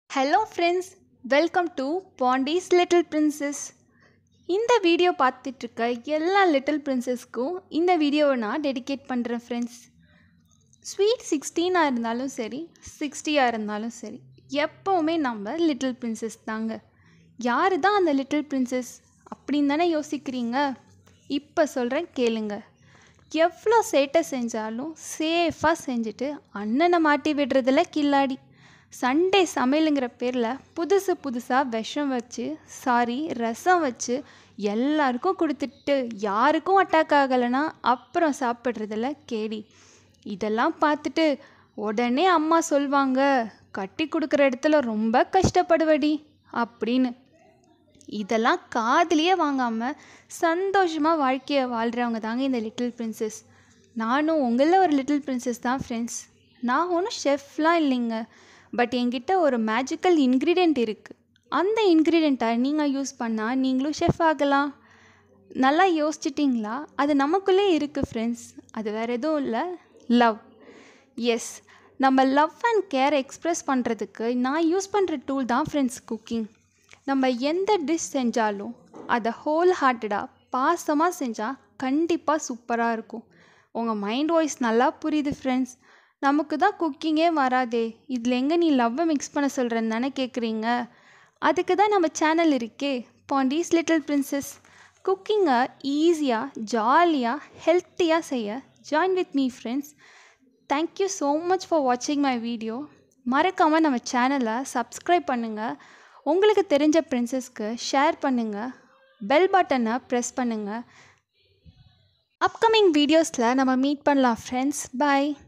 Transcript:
Hello friends, welcome to Pondy's Little Princess. இந்த video பார்த்துட்டு இருக்க எல்லா லிட்டில் பிரின்சஸ்க்கும் இந்த வீடியோவை நான் டெடிகேட் பண்ணுறேன் ஃப்ரெண்ட்ஸ். ஸ்வீட் 16 இருந்தாலும் சரி 60 இருந்தாலும் சரி எப்போவுமே நம்ம லிட்டில் பிரின்சஸ் தாங்க. யார் தான் அந்த லிட்டில் பிரின்சஸ் அப்படின்னு தானே யோசிக்கிறீங்க? இப்போ சொல்கிறேன் கேளுங்க. எவ்வளோ சேட்டை செஞ்சாலும் சேஃபாக செஞ்சுட்டு அண்ணனை மாட்டி விடுறதில்ல கில்லாடி. சண்டே சமையலுங்கிற பேரில் புதுசாக விஷம் வச்சு ரசம் வச்சு எல்லாருக்கும் கொடுத்துட்டு யாருக்கும் அட்டாக் ஆகலைன்னா அப்புறம் சாப்பிட்றதில்ல கேடி. இதெல்லாம் பார்த்துட்டு உடனே அம்மா சொல்வாங்க, கட்டி கொடுக்குற இடத்துல ரொம்ப கஷ்டப்படுவடி அப்படின்னு. இதெல்லாம் காதுலேயே வாங்காமல் சந்தோஷமாக வாழ்க்கையை வாழ்கிறவங்க தாங்க இந்த லிட்டில் பிரின்சஸ். நானும் உங்களில் ஒரு லிட்டில் பிரின்சஸ் தான் ஃப்ரெண்ட்ஸ். நான் ஒன்றும் ஷெஃப்லாம் இல்லைங்க, பட் என்கிட்ட ஒரு மேஜிக்கல் இன்க்ரீடியண்ட் இருக்குது. அந்த இன்க்ரீடியண்ட்டை நீங்கள் யூஸ் பண்ணால் நீங்களும் ஷெஃப் ஆகலாம். நல்லா யோசிச்சிட்டிங்களா? அது நமக்குள்ளே இருக்குது ஃப்ரெண்ட்ஸ். அது வேறு எதுவும் இல்லை, லவ். எஸ், நம்ம லவ் அண்ட் கேர் எக்ஸ்ப்ரெஸ் பண்ணுறதுக்கு நான் யூஸ் பண்ணுற டூல் தான் ஃப்ரெண்ட்ஸ் குக்கிங். நம்ம எந்த டிஷ் செஞ்சாலும் அதை ஹோல் ஹார்ட்டடாக பாசமாக செஞ்சால் கண்டிப்பாக சூப்பராக இருக்கும். உங்கள் மைண்ட் வாய்ஸ் நல்லா புரியுது ஃப்ரெண்ட்ஸ். நமக்கு தான் குக்கிங்கே வராதே, இதில் எங்கே நீ லவ்வை மிக்ஸ் பண்ண சொல்கிறேன்னு தானே கேட்குறீங்க? அதுக்கு தான் நம்ம சேனல் இருக்கே, பாண்டீஸ் லிட்டில் பிரின்சஸ். குக்கிங்கை ஈஸியாக ஜாலியாக ஹெல்த்தியாக செய்ய join with me friends. Thank you so much for வாட்சிங் மை வீடியோ. மறக்காமல் நம்ம சேனலை சப்ஸ்கிரைப் பண்ணுங்கள். உங்களுக்கு தெரிஞ்ச பிரின்சஸ்க்கு ஷேர் பண்ணுங்கள். பெல் பட்டனை ப்ரெஸ் பண்ணுங்கள். அப்கமிங் வீடியோஸில் நம்ம மீட் பண்ணலாம் ஃப்ரெண்ட்ஸ். பாய்.